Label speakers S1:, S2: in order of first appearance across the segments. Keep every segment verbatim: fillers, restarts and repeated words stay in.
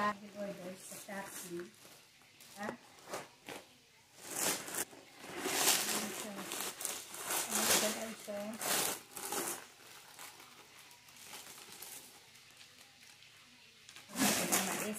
S1: sa order sa Shopee. Ha? Ano siya? Ano siya siya? Ano siya mais?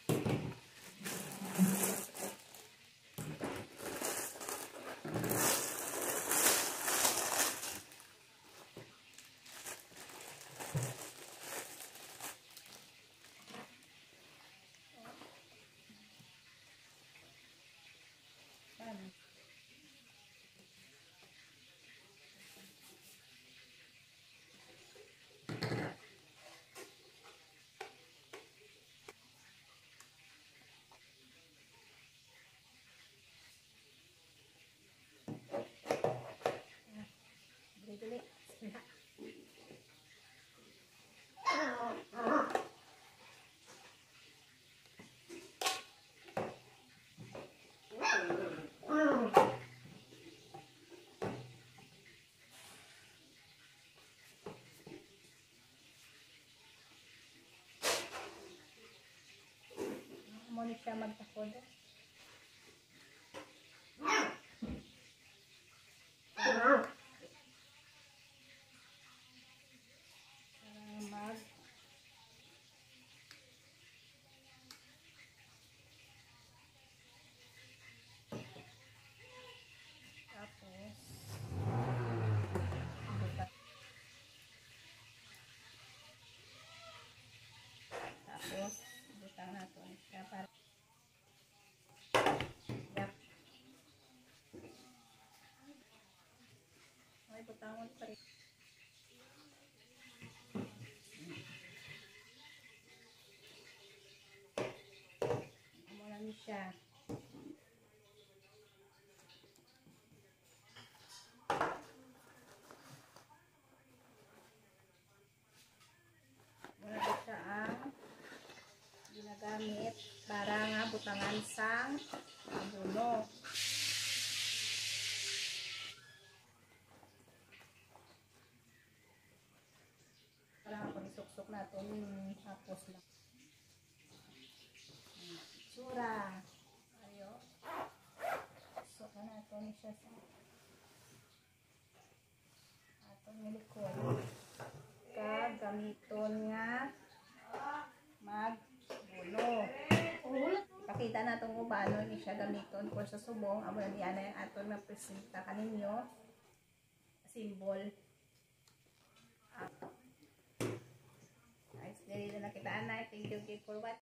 S1: Dili. Mo ni siya magtakod. Tapos, butang natin siya para yap. Ay, butangon pa rin. Amo na ni siya. Muna ba siya ang ginagamit para nga butangan sang abono. Para nga pag-suksok natin tapos lang. Sura. Ayo. Suka natin siya sa atong nilikod. Kagamiton nga magbuno. Ipakita na itong ubano ni siya gamiton ko sa subong. Amo na diyan na yung aton na presenta kaninyo. Symbol. Ah. Nice. Dili na nakitaan na. Thank you for watching.